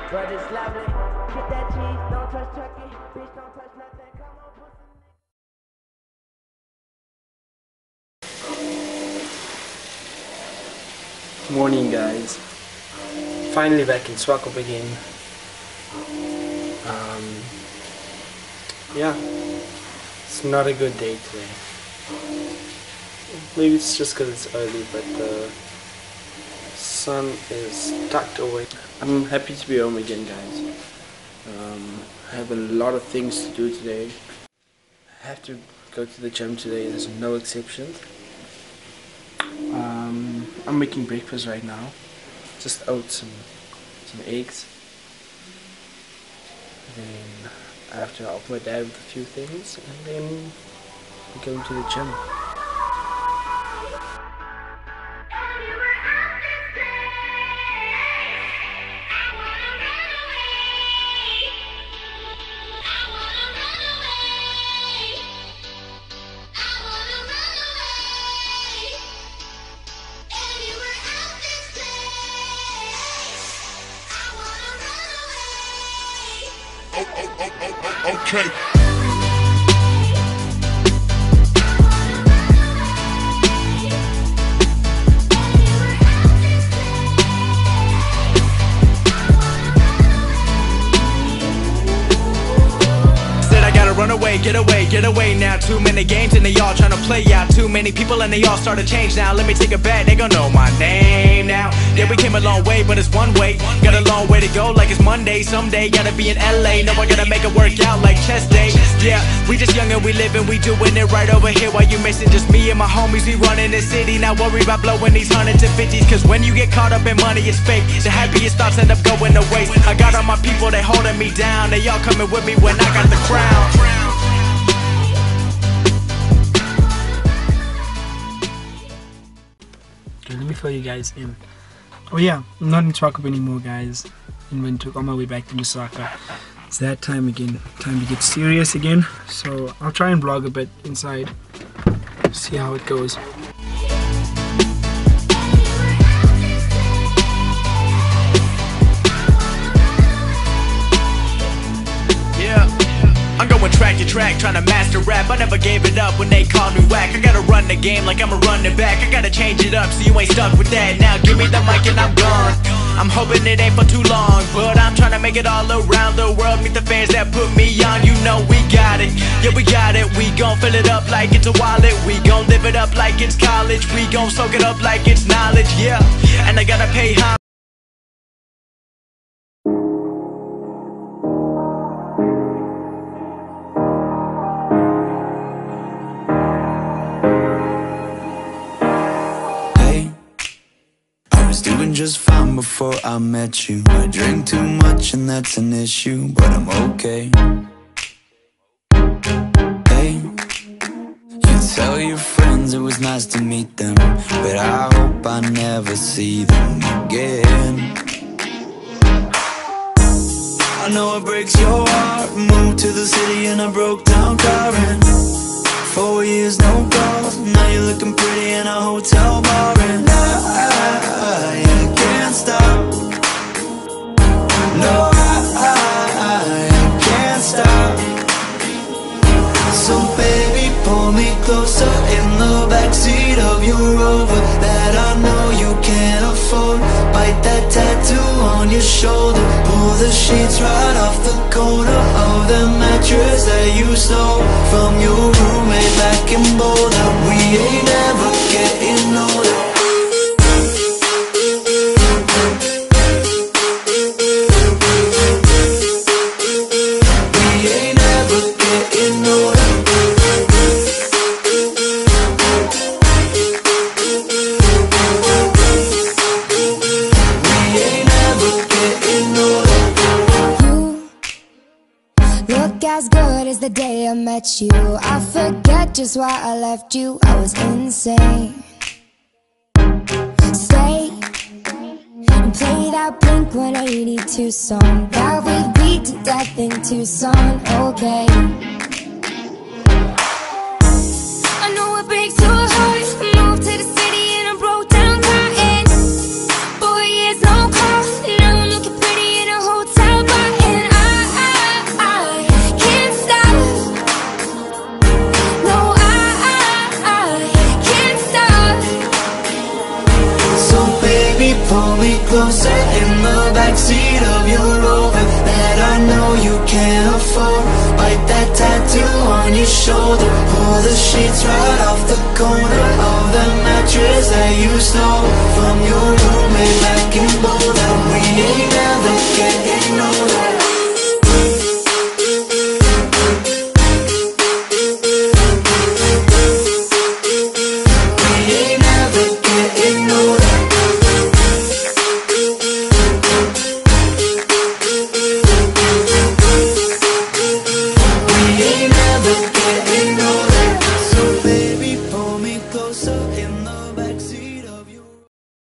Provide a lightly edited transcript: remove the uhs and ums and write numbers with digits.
but it's lovely. Get that cheese, don't touch turkey, bitch, don't touch nothing. Come on, pussy. Morning, guys. Finally back in Swakop again. Yeah, it's not a good day today. Maybe it's just because it's early, but the sun is tucked away. I'm happy to be home again, guys. I have a lot of things to do today. I have to go to the gym today, there's no exceptions. I'm making breakfast right now. Just oats and some eggs. Then I have to help my dad with a few things, and then we're going to the gym. Okay. Runaway, get away now. Too many games and they all trying to play out. Too many people and they all start to change now. Let me take a bet, they gon' know my name now. Yeah, we came a long way, but it's one way. Got a long way to go like it's Monday. Someday gotta be in LA. No, I gotta make it work out like chest day. Yeah, we just young and we living, we doing it right over here. While you missing just me and my homies, we running the city. Not worry about blowing these hundreds and fifties, cause when you get caught up in money, it's fake. The happiest thoughts end up going to waste. I got all my people, they holding me down. They all coming with me when I got the crown. Let me fill you guys in. Oh yeah, I'm not in Swakop anymore, guys. In Windhoek, on my way back to Lusaka. It's that time again. Time to get serious again. So I'll try and vlog a bit inside. See how it goes. I'm going track to track, trying to master rap. I never gave it up when they called me whack. I gotta run the game like I'm a running back. I gotta change it up so you ain't stuck with that. Now give me the mic and I'm gone. I'm hoping it ain't for too long, but I'm trying to make it all around the world. Meet the fans that put me on, you know we got it. Yeah, we got it, we gon' fill it up like it's a wallet. We gon' live it up like it's college. We gon' soak it up like it's knowledge, yeah. And I gotta pay homage. Doing just fine before I met you. I drink too much and that's an issue, but I'm okay. Hey, you tell your friends it was nice to meet them, but I hope I never see them again. I know it breaks your heart. Moved to the city in a broke down car, and 4 years no calls. Now you're looking pretty in a hotel bar, and I can't stop. No, I can't stop. So baby, pull me closer in the backseat of your Rover that I know you can't afford. Bite that tattoo on your shoulder. Pull the sheets right off the corner of the mattress that you stole from your roommate back in Boulder. We ain't ever getting older. As good as the day I met you. I forget just why I left you. I was insane. Stay and play that Blink-182 song that we beat to death in Tucson. Okay, I know it breaks your heart. Moved to the city in a broke down car, and 4 years no call. Now I'm looking pretty in a hotel. shoulder. Pull the sheets right off the corner of the mattress that you stole from your roommate back in